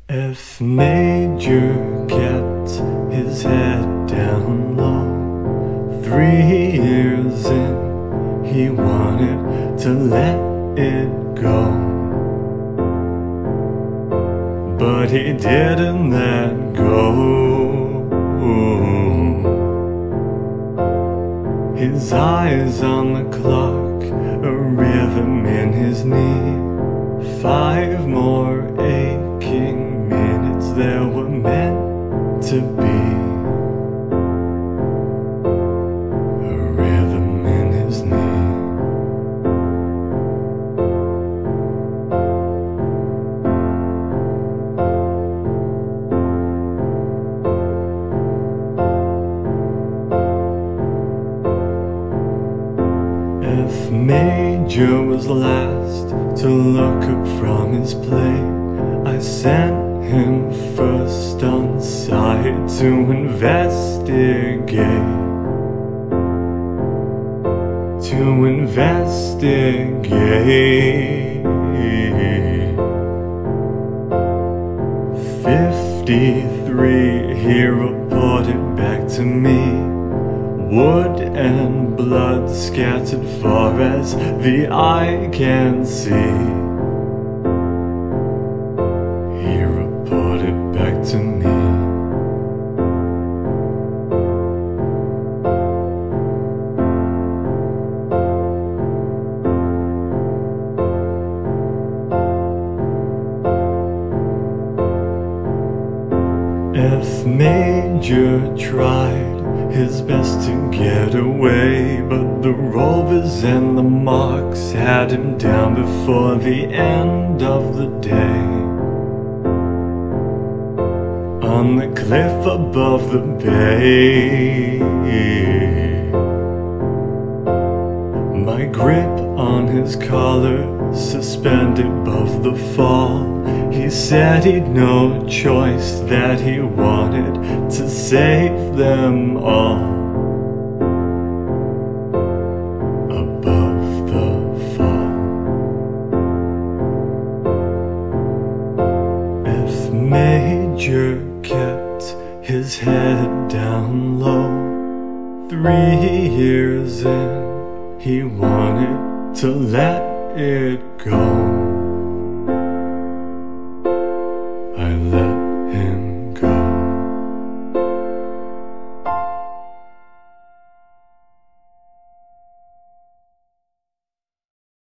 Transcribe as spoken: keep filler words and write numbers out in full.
F major kept his head down low. Three years in, he wanted to let it go, but he didn't let go. His eyes on the clock, a rhythm in his knee. Five more aching minutes there were meant to be. A rhythm in his knee. F major was last to look up from his play. I sent him first on site to investigate. To investigate. Fifty-three, he reported back to me. Wood and blood scattered far as the eye can see. He reported back to me. F major tried his best to get away, but the rovers and the mogs had him down before the end of the day. On the cliff above the bay, my grip on his collar suspended above the fall. He said he'd no choice, that he wanted to save them all. Above the fall. F major kept his head down low. Three years in, he wanted to let it go.